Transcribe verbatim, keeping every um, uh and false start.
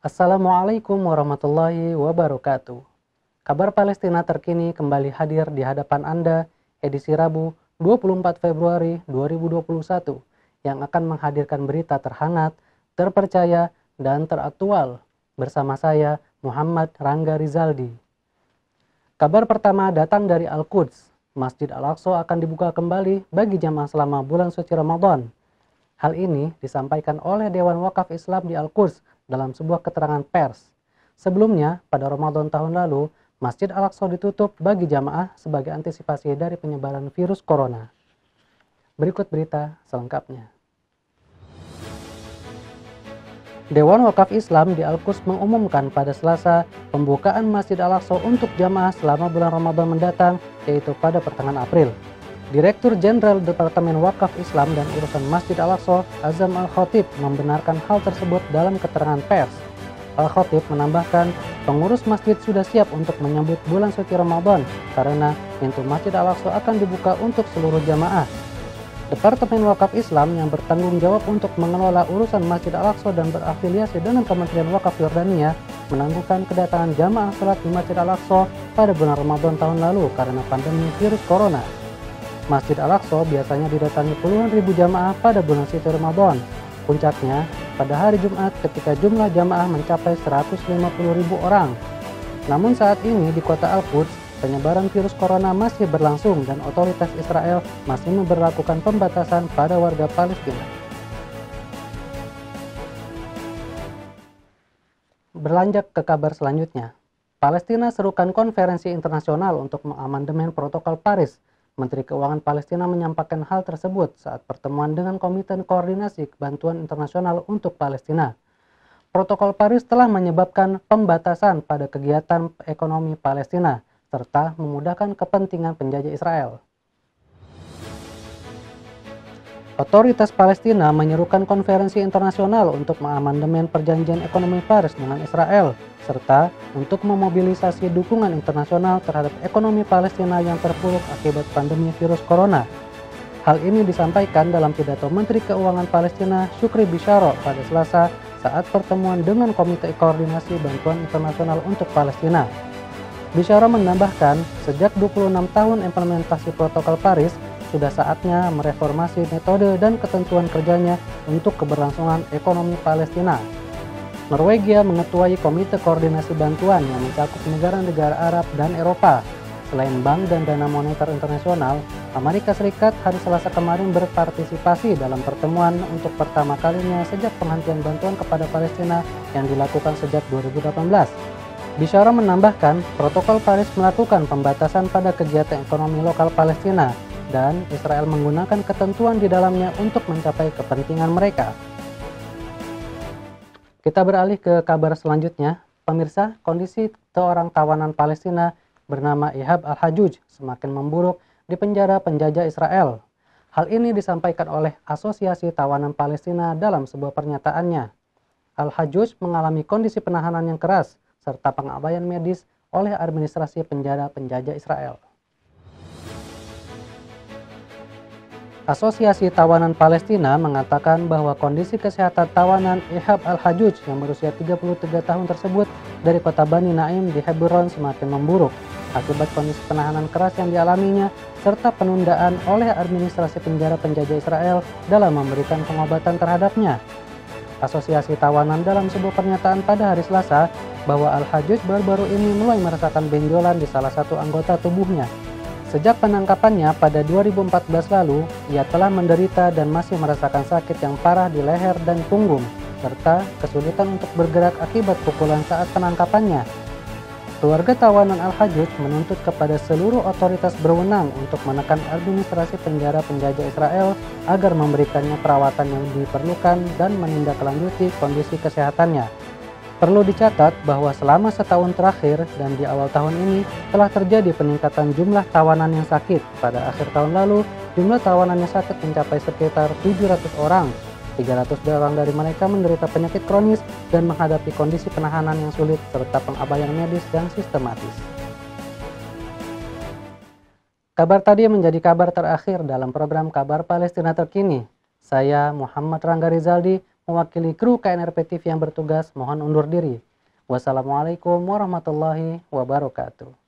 Assalamualaikum warahmatullahi wabarakatuh. Kabar Palestina terkini kembali hadir di hadapan Anda edisi Rabu dua puluh empat Februari dua ribu dua puluh satu yang akan menghadirkan berita terhangat, terpercaya, dan teraktual bersama saya Muhammad Rangga Rizaldi. Kabar pertama datang dari Al-Quds. Masjid Al-Aqsa akan dibuka kembali bagi jamaah selama bulan suci Ramadan. Hal ini disampaikan oleh Dewan Wakaf Islam di Al-Quds dalam sebuah keterangan pers. Sebelumnya, pada Ramadan tahun lalu, Masjid Al-Aqsa ditutup bagi jamaah sebagai antisipasi dari penyebaran virus corona. Berikut berita selengkapnya. Dewan Wakaf Islam di Al-Quds mengumumkan pada Selasa pembukaan Masjid Al-Aqsa untuk jamaah selama bulan Ramadan mendatang, yaitu pada pertengahan April. Direktur Jenderal Departemen Wakaf Islam dan Urusan Masjid Al-Aqsa, Azam Al-Khatib, membenarkan hal tersebut dalam keterangan pers. Al-Khatib menambahkan, pengurus masjid sudah siap untuk menyambut bulan suci Ramadan karena pintu Masjid Al-Aqsa akan dibuka untuk seluruh jamaah. Departemen Wakaf Islam yang bertanggung jawab untuk mengelola urusan Masjid Al-Aqsa dan berafiliasi dengan Kementerian Wakaf Yordania menangguhkan kedatangan jamaah salat di Masjid Al-Aqsa pada bulan Ramadan tahun lalu karena pandemi virus corona. Masjid Al-Aqsa biasanya didatangi puluhan ribu jamaah pada bulan suci Ramadan. Puncaknya pada hari Jumat ketika jumlah jamaah mencapai seratus lima puluh ribu orang. Namun saat ini di kota Al-Quds, penyebaran virus corona masih berlangsung dan otoritas Israel masih memberlakukan pembatasan pada warga Palestina. Berlanjut ke kabar selanjutnya. Palestina serukan konferensi internasional untuk mengamandemen protokol Paris. Menteri Keuangan Palestina menyampaikan hal tersebut saat pertemuan dengan Komite Koordinasi Bantuan Internasional untuk Palestina. Protokol Paris telah menyebabkan pembatasan pada kegiatan ekonomi Palestina, serta memudahkan kepentingan penjajah Israel. Otoritas Palestina menyerukan konferensi internasional untuk mengamandemen perjanjian ekonomi Paris dengan Israel, serta untuk memobilisasi dukungan internasional terhadap ekonomi Palestina yang terpuruk akibat pandemi virus corona. Hal ini disampaikan dalam pidato Menteri Keuangan Palestina Syukri Bisyaro pada Selasa saat pertemuan dengan Komite Koordinasi Bantuan Internasional untuk Palestina. Bisyaro menambahkan, sejak dua puluh enam tahun implementasi protokol Paris, sudah saatnya mereformasi metode dan ketentuan kerjanya untuk keberlangsungan ekonomi Palestina. Norwegia mengetuai Komite Koordinasi Bantuan yang mencakup negara-negara Arab dan Eropa. Selain Bank dan Dana Moneter Internasional, Amerika Serikat hari Selasa kemarin berpartisipasi dalam pertemuan untuk pertama kalinya sejak penghentian bantuan kepada Palestina yang dilakukan sejak dua ribu delapan belas. Bisyara menambahkan, protokol Paris melakukan pembatasan pada kegiatan ekonomi lokal Palestina, dan Israel menggunakan ketentuan di dalamnya untuk mencapai kepentingan mereka. Kita beralih ke kabar selanjutnya. Pemirsa, kondisi seorang tawanan Palestina bernama Ihab Al-Hajuj semakin memburuk di penjara penjajah Israel. Hal ini disampaikan oleh Asosiasi Tawanan Palestina dalam sebuah pernyataannya. Al-Hajuj mengalami kondisi penahanan yang keras serta pengabaian medis oleh administrasi penjara penjajah Israel. Asosiasi Tawanan Palestina mengatakan bahwa kondisi kesehatan tawanan Ihab Al-Hajuj yang berusia tiga puluh tiga tahun tersebut dari kota Bani Naim di Hebron semakin memburuk akibat kondisi penahanan keras yang dialaminya serta penundaan oleh administrasi penjara penjajah Israel dalam memberikan pengobatan terhadapnya. Asosiasi Tawanan dalam sebuah pernyataan pada hari Selasa bahwa Al-Hajuj baru-baru ini mulai merasakan benjolan di salah satu anggota tubuhnya. Sejak penangkapannya pada dua ribu empat belas lalu, ia telah menderita dan masih merasakan sakit yang parah di leher dan punggung, serta kesulitan untuk bergerak akibat pukulan saat penangkapannya. Keluarga tawanan Al-Hajuj menuntut kepada seluruh otoritas berwenang untuk menekan administrasi penjara penjajah Israel agar memberikannya perawatan yang diperlukan dan menindaklanjuti kondisi kesehatannya. Perlu dicatat bahwa selama setahun terakhir dan di awal tahun ini telah terjadi peningkatan jumlah tawanan yang sakit. Pada akhir tahun lalu, jumlah tawanan yang sakit mencapai sekitar tujuh ratus orang. tiga ratus orang dari mereka menderita penyakit kronis dan menghadapi kondisi penahanan yang sulit serta pengabaian medis yang sistematis. Kabar tadi menjadi kabar terakhir dalam program Kabar Palestina Terkini. Saya Muhammad Rangga Rizaldi mewakili kru K N R P T V yang bertugas mohon undur diri. Wassalamualaikum warahmatullahi wabarakatuh.